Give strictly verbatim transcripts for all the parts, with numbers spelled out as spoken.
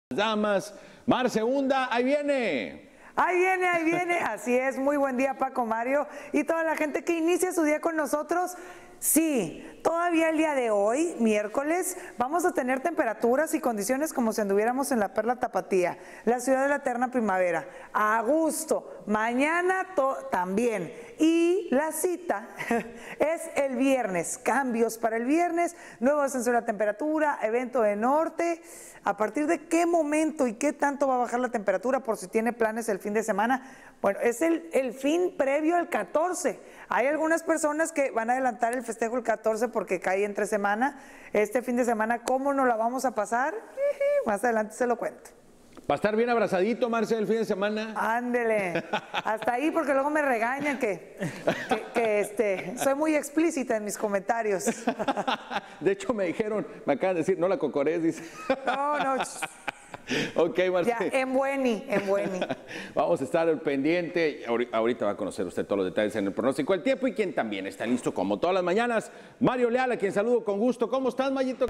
Damas, Mar Segunda, ahí viene. Ahí viene, ahí viene, así es, muy buen día Paco, Mario y toda la gente que inicia su día con nosotros. Sí, todavía el día de hoy, miércoles, vamos a tener temperaturas y condiciones como si anduviéramos en la Perla Tapatía, la ciudad de la eterna primavera, a gusto, mañana también. Y la cita es el viernes, cambios para el viernes, nuevo descenso de la temperatura, evento de norte. ¿A partir de qué momento y qué tanto va a bajar la temperatura por si tiene planes el fin de semana? Bueno, es el, el fin previo al catorce. Hay algunas personas que van a adelantar el festejo el catorce porque cae entre semana. Este fin de semana, ¿cómo nos la vamos a pasar? Más adelante se lo cuento. Va a estar bien abrazadito, Marce, el fin de semana. Ándele. Hasta ahí, porque luego me regañan que, que, que este, soy muy explícita en mis comentarios. De hecho, me dijeron, me acaban de decir, no la cocorés, dice. No, no. Ok, Marce. Ya, en bueni, en bueni. Vamos a estar al pendiente. Ahorita va a conocer usted todos los detalles en el pronóstico del tiempo y quien también está listo, como todas las mañanas, Mario Leal, a quien saludo con gusto. ¿Cómo estás, Mayito?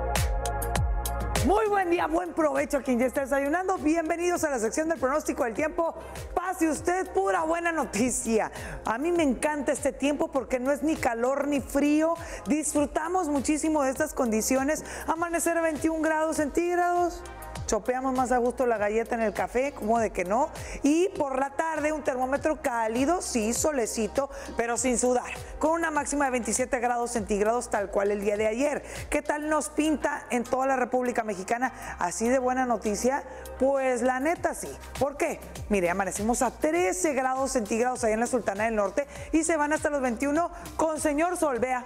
Muy buen día, buen provecho a quien ya está desayunando. Bienvenidos a la sección del pronóstico del tiempo. Pase usted, pura buena noticia. A mí me encanta este tiempo porque no es ni calor ni frío. Disfrutamos muchísimo de estas condiciones. Amanecer a veintiún grados centígrados. Chopeamos más a gusto la galleta en el café, como de que no. Y por la tarde un termómetro cálido, sí, solecito, pero sin sudar, con una máxima de veintisiete grados centígrados, tal cual el día de ayer. ¿Qué tal nos pinta en toda la República Mexicana? Así de buena noticia, pues la neta sí. ¿Por qué? Mire, amanecimos a trece grados centígrados ahí en la Sultana del Norte y se van hasta los veintiuno con señor sol, vea.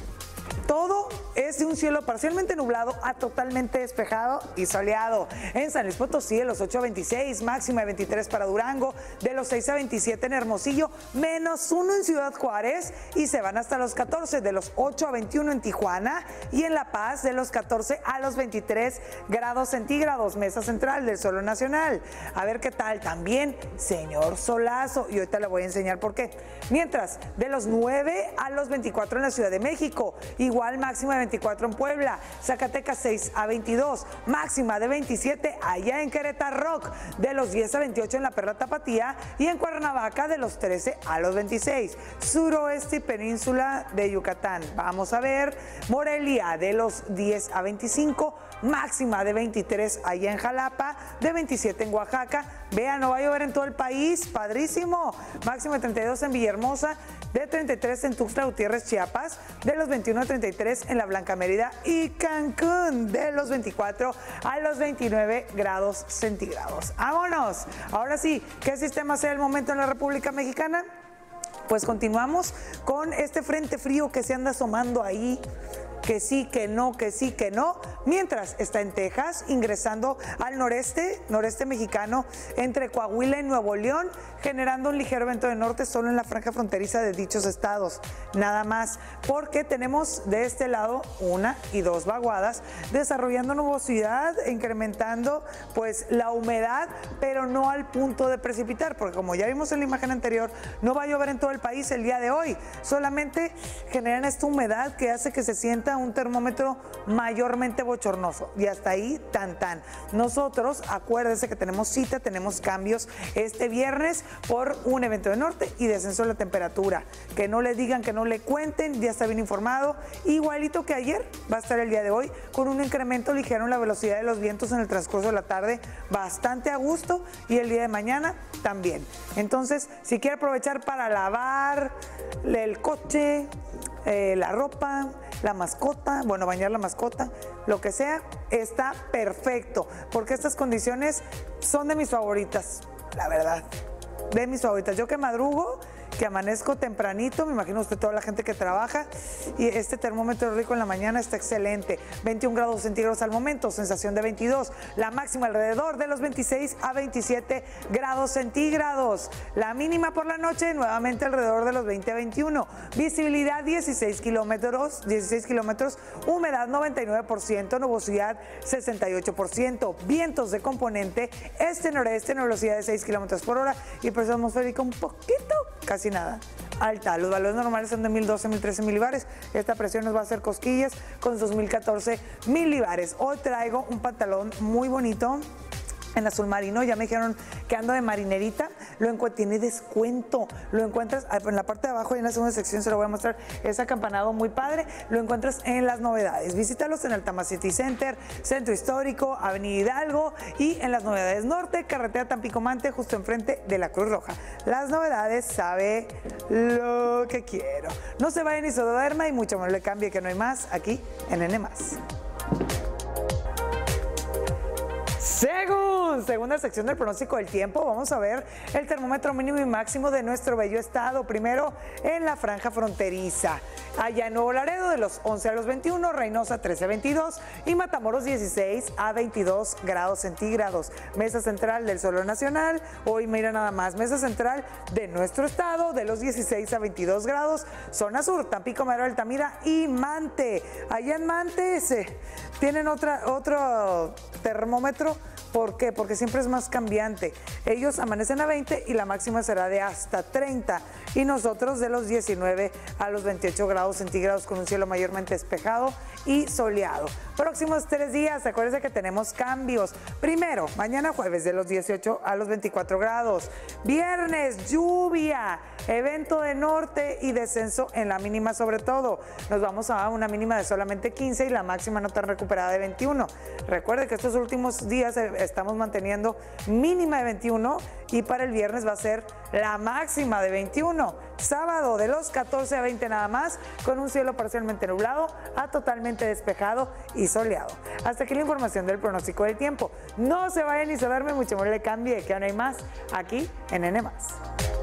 Todo es de un cielo parcialmente nublado a totalmente despejado y soleado. En San Luis Potosí, de los ocho a veintiséis, máxima de veintitrés para Durango, de los seis a veintisiete en Hermosillo, menos uno en Ciudad Juárez y se van hasta los catorce, de los ocho a veintiuno en Tijuana y en La Paz, de los catorce a los veintitrés grados centígrados, mesa central del Solo Nacional. A ver qué tal también, señor solazo, y ahorita le voy a enseñar por qué. Mientras, de los nueve a los veinticuatro en la Ciudad de México, igual máxima de veinticuatro en Puebla, Zacatecas seis a veintidós, máxima de veintisiete allá en Querétaro Rock, de los diez a veintiocho en la Perla Tapatía y en Cuernavaca de los trece a los veintiséis, suroeste y península de Yucatán. Vamos a ver, Morelia de los diez a veinticinco, máxima de veintitrés allá en Jalapa, de veintisiete en Oaxaca. Vean, no va a llover en todo el país, padrísimo. Máxima de treinta y dos en Villahermosa, de treinta y tres en Tuxtla Gutiérrez, Chiapas, de los veintiuno a treinta y tres en la Blanca Mérida y Cancún, de los veinticuatro a los veintinueve grados centígrados. ¡Vámonos! Ahora sí, ¿qué sistema sea el momento en la República Mexicana? Pues continuamos con este frente frío que se anda asomando ahí, que sí, que no, que sí, que no, mientras está en Texas, ingresando al noreste, noreste mexicano, entre Coahuila y Nuevo León, generando un ligero viento de norte solo en la franja fronteriza de dichos estados, nada más, porque tenemos de este lado una y dos vaguadas, desarrollando nubosidad, incrementando pues la humedad, pero no al punto de precipitar, porque como ya vimos en la imagen anterior, no va a llover en todo el país el día de hoy, solamente generan esta humedad que hace que se sienta un termómetro mayormente bochornoso y hasta ahí tan tan. Nosotros, acuérdense que tenemos cita, tenemos cambios este viernes por un evento de norte y descenso de la temperatura. Que no le digan, que no le cuenten, ya está bien informado. Igualito que ayer, va a estar el día de hoy con un incremento ligero en la velocidad de los vientos en el transcurso de la tarde, bastante a gusto, y el día de mañana también. Entonces, si quiere aprovechar para lavar el coche, eh, la ropa, la mascota, bueno, bañar la mascota, lo que sea, está perfecto, porque estas condiciones son de mis favoritas, la verdad, de mis favoritas. Yo que madrugo, que amanezco tempranito, me imagino usted toda la gente que trabaja, y este termómetro rico en la mañana está excelente. veintiún grados centígrados al momento, sensación de veintidós, la máxima alrededor de los veintiséis a veintisiete grados centígrados, la mínima por la noche nuevamente alrededor de los veinte a veintiuno, visibilidad dieciséis kilómetros, dieciséis kilómetros, humedad noventa y nueve por ciento, nubosidad sesenta y ocho por ciento, vientos de componente este-noreste en velocidad de seis kilómetros por hora y presión atmosférica un poquito, casi nada, alta. Los valores normales son de mil doce, mil trece milibares. Esta presión nos va a hacer cosquillas con dos mil catorce milibares. Hoy traigo un pantalón muy bonito, en azul marino, ya me dijeron que ando de marinerita, lo encuentro, tiene descuento, lo encuentras en la parte de abajo y en la segunda sección se lo voy a mostrar, es acampanado muy padre, lo encuentras en las novedades, visítalos en Altama City Center, Centro Histórico, Avenida Hidalgo y en las novedades norte, carretera Tampico-Mante, justo enfrente de la Cruz Roja. Las novedades, sabe lo que quiero. No se vayan ni se duerma y mucho más le cambie, que no hay más aquí en N más. Según segunda sección del pronóstico del tiempo, vamos a ver el termómetro mínimo y máximo de nuestro bello estado. Primero en la franja fronteriza. Allá en Nuevo Laredo de los once a los veintiuno, Reynosa trece a veintidós y Matamoros dieciséis a veintidós grados centígrados. Mesa central del Solo Nacional, hoy mira nada más, mesa central de nuestro estado de los dieciséis a veintidós grados. Zona sur, Tampico, Madero, Altamira y Mante. Allá en Mante se, tienen otra, otro termómetro. ¿Por qué? Porque siempre es más cambiante. Ellos amanecen a veinte y la máxima será de hasta treinta. Y nosotros de los diecinueve a los veintiocho grados centígrados con un cielo mayormente despejado y soleado. Próximos tres días, acuérdense que tenemos cambios. Primero, mañana jueves de los dieciocho a los veinticuatro grados. Viernes, lluvia, evento de norte y descenso en la mínima sobre todo. Nos vamos a una mínima de solamente quince y la máxima no tan recuperada de veintiuno. Recuerde que estos últimos días estamos manteniendo mínima de veintiuno y para el viernes va a ser la máxima de veintiuno. Sábado de los catorce a veinte nada más, con un cielo parcialmente nublado a totalmente despejado y soleado. Hasta aquí la información del pronóstico del tiempo. No se vayan ni se duermen, mucho más le cambie, que aún hay más aquí en N más.